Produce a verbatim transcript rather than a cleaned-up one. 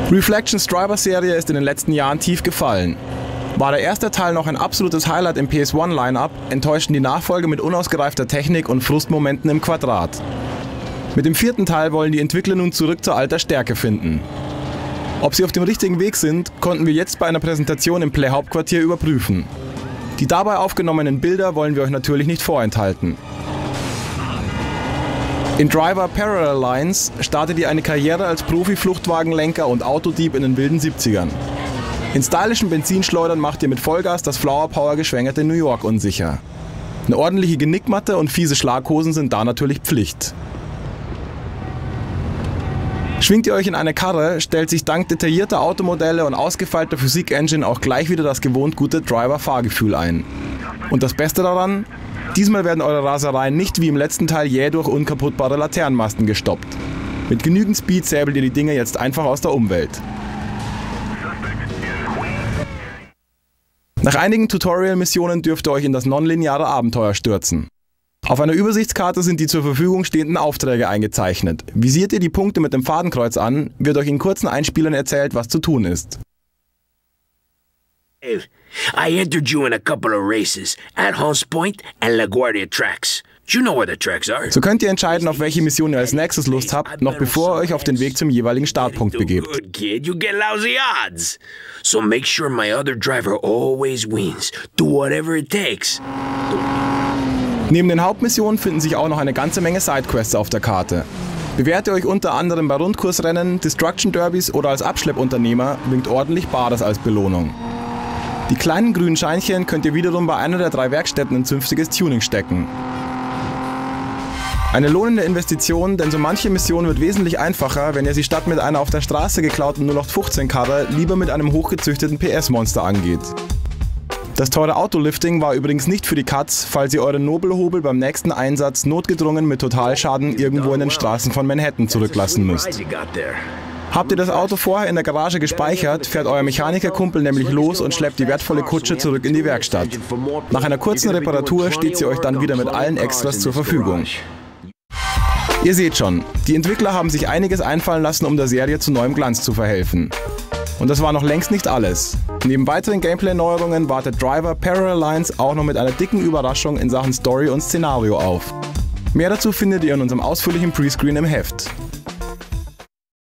Reflections Driver-Serie ist in den letzten Jahren tief gefallen. War der erste Teil noch ein absolutes Highlight im P S eins Line-Up, enttäuschten die Nachfolger mit unausgereifter Technik und Frustmomenten im Quadrat. Mit dem vierten Teil wollen die Entwickler nun zurück zur alter Stärke finden. Ob sie auf dem richtigen Weg sind, konnten wir jetzt bei einer Präsentation im Play-Hauptquartier überprüfen. Die dabei aufgenommenen Bilder wollen wir euch natürlich nicht vorenthalten. In Driver Parallel Lines startet ihr eine Karriere als Profi-Fluchtwagenlenker und Autodieb in den wilden siebzigern. In stylischen Benzinschleudern macht ihr mit Vollgas das Flower Power geschwängerte New York unsicher. Eine ordentliche Genickmatte und fiese Schlaghosen sind da natürlich Pflicht. Schwingt ihr euch in eine Karre, stellt sich dank detaillierter Automodelle und ausgefeilter Physik-Engine auch gleich wieder das gewohnt gute Driver-Fahrgefühl ein. Und das Beste daran? Diesmal werden eure Rasereien nicht wie im letzten Teil jäh durch unkaputtbare Laternenmasten gestoppt. Mit genügend Speed säbelt ihr die Dinger jetzt einfach aus der Umwelt. Nach einigen Tutorial-Missionen dürft ihr euch in das nonlineare Abenteuer stürzen. Auf einer Übersichtskarte sind die zur Verfügung stehenden Aufträge eingezeichnet. Visiert ihr die Punkte mit dem Fadenkreuz an, wird euch in kurzen Einspielern erzählt, was zu tun ist. I entered you in a couple of races at Hunts Point and LaGuardia tracks. You know where the tracks are. So könnt ihr entscheiden, auf welche Mission ihr als nächstes Lust habt, noch bevor ihr euch auf den Weg zum jeweiligen Startpunkt begebt. Good kid, you get lousy odds. So make sure my other driver always wins. Do whatever it takes. Neben den Hauptmissionen finden sich auch noch eine ganze Menge Sidequests auf der Karte. Bewährt ihr euch unter anderem bei Rundkursrennen, Destruction Derbys oder als Abschleppunternehmer, winkt ordentlich Bares als Belohnung. Die kleinen grünen Scheinchen könnt ihr wiederum bei einer der drei Werkstätten in zünftiges Tuning stecken. Eine lohnende Investition, denn so manche Mission wird wesentlich einfacher, wenn ihr sie statt mit einer auf der Straße geklauten null acht fünfzehn Karre lieber mit einem hochgezüchteten P S-Monster angeht. Das teure Autolifting war übrigens nicht für die Katz, falls ihr euren Nobelhobel beim nächsten Einsatz notgedrungen mit Totalschaden irgendwo in den Straßen von Manhattan zurücklassen müsst. Habt ihr das Auto vorher in der Garage gespeichert, fährt euer Mechanikerkumpel nämlich los und schleppt die wertvolle Kutsche zurück in die Werkstatt. Nach einer kurzen Reparatur steht sie euch dann wieder mit allen Extras zur Verfügung. Ihr seht schon, die Entwickler haben sich einiges einfallen lassen, um der Serie zu neuem Glanz zu verhelfen. Und das war noch längst nicht alles. Neben weiteren Gameplay-Neuerungen wartet Driver Parallel Lines auch noch mit einer dicken Überraschung in Sachen Story und Szenario auf. Mehr dazu findet ihr in unserem ausführlichen Prescreen im Heft.